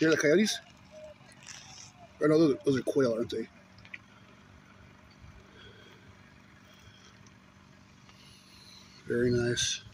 Hear the coyotes? Or no, those are quail, aren't they? Very nice.